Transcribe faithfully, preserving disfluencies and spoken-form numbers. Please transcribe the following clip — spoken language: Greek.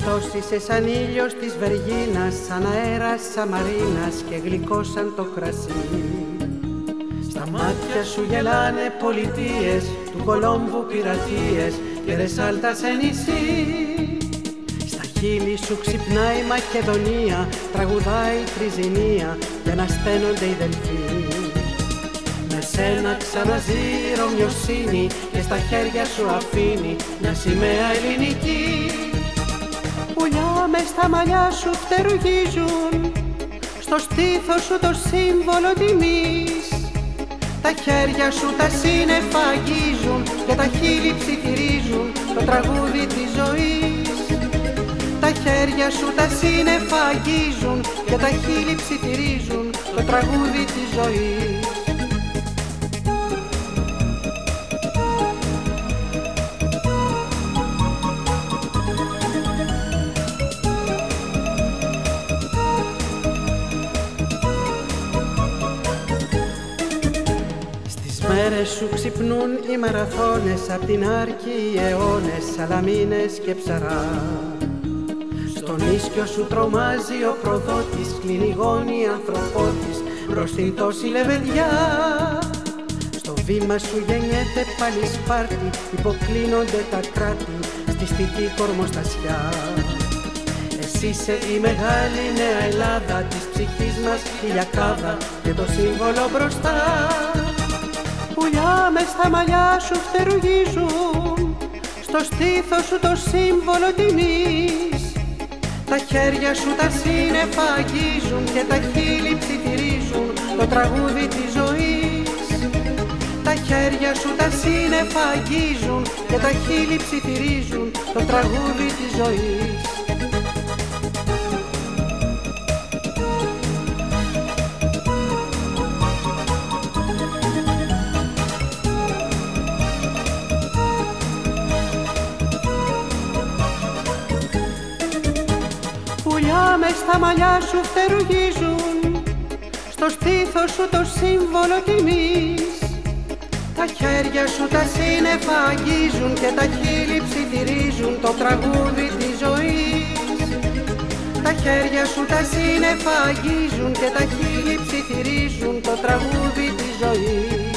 Τόσισε σαν ήλιος της Βεργίνας, σαν αέρας Σαμαρίνας και γλυκό σαν το κρασί. Στα μάτια σου γελάνε πολιτείες, του Κολόμβου πειρατείες και ρεσάλτα σε νησί. Στα χείλη σου ξυπνάει η Μακεδονία, τραγουδάει η Τριζηνία και ανασταίνονται οι Δελφοί. Με σένα ξαναζεί η Ρωμιοσύνη και στα χέρια σου αφήνει μια σημαία ελληνική. Πουλιά μες στα μαλλιά σου φτερουγίζουν, στο στήθος σου το σύμβολο τιμής. Τα χέρια σου τα σύννεφα αγγίζουν και τα χείλη ψιθυρίζουν το τραγούδι της ζωής. Τα χέρια σου τα σύννεφα αγγίζουν και τα χείλη ψιθυρίζουν το τραγούδι της ζωής. Μέρες σου ξυπνούν οι μαραθώνες, απ' την Άρκη οι αιώνες, σαλαμίνες και ψαρά. Στον ίσκιο σου τρομάζει ο προδότης, κλεινιγώνει η ανθρωπότης προς την τόση λεβεδιά. Στο βήμα σου γεννιέται πάλι Σπάρτη, υποκλίνονται τα κράτη στη στική κορμοστασιά. Εσύ είσαι η μεγάλη νέα Ελλάδα της ψυχής μας, η λιακάδα και το σύμβολο μπροστά. Πουλιά μες στα μαλλιά σου φτερουγίζουν, στο στήθος σου το σύμβολο τιμής. Τα χέρια σου τα σύννεφα αγγίζουν και τα χείλη ψιθυρίζουν το τραγούδι της ζωής. Τα χέρια σου τα σύννεφα αγγίζουν και τα χείλη ψιθυρίζουν το τραγούδι της ζωής. Πουλιά μες στα μαλλιά σου φτερουγίζουν, στο στήθος σου το σύμβολο τιμής. Τα χέρια σου τα σύννεφα αγγίζουν και τα χείλη ψιθυρίζουν το τραγούδι της ζωής. Τα χέρια σου τα σύννεφα αγγίζουν και τα χείλη ψιθυρίζουν το τραγούδι της ζωής.